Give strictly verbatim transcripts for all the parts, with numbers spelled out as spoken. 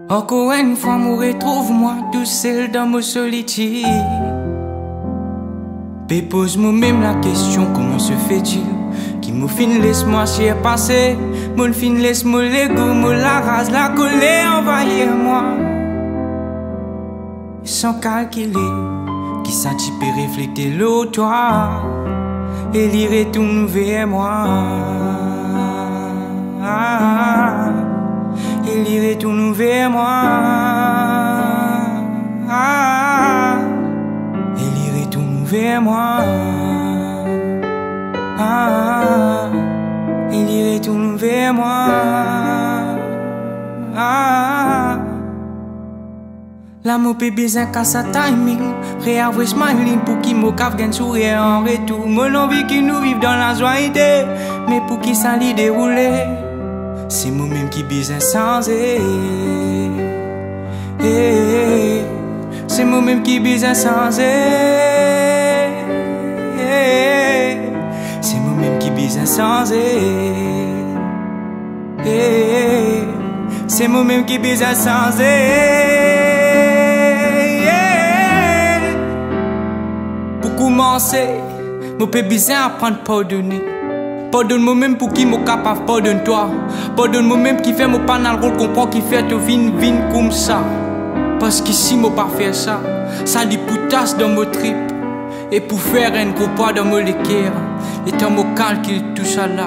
Encore une fois, me retrouve-moi tout seul dans mon solitude. Et pose-moi même la question, comment se fait-il qui me fin laisse-moi s'y passer, mon fin laisse-moi l'ego, me la rase, la colère envahir moi. Sans calculer, qui ça tu peux refléter l'autre toi, et l'y retourne vers moi. Et l'y retourne vers moi. Et l'y retourne vers moi. Et l'y retourne vers moi. L'amour peut besoin qu'à sa timing, réavouer smiling pour qui mo cave gagne sourire en retour. Mon envie qui nous vive dans la joie idée, mais pour qui ça l'y dérouler. C'est moi-même qui besoin sans et c'est moi-même qui besoin sans et c'est moi-même qui besoin sans et c'est moi-même qui besoin sans et pour commencer, mon peu besoin apprendre à pardonner. Pardonne-moi même pour qui m'est capable, pardonne-toi. Pardonne-moi même qui fait mon pas dans le rôle, comprends qui fait te vin, vin comme ça. Parce qu'ici, moi pas faire ça. Ça dit poutasse dans mon trip. Et pour faire un gros pas dans mon l'équerre. Et dans mon calcul, tout ça là.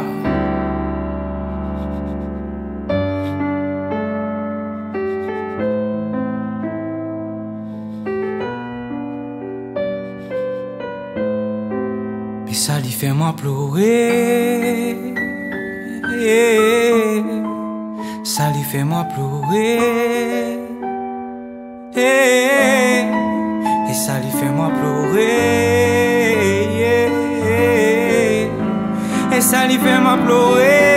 Et ça lui fait moi pleurer. Ça lui fait moi pleurer. Et ça lui fait moi pleurer. Et ça lui fait moi pleurer.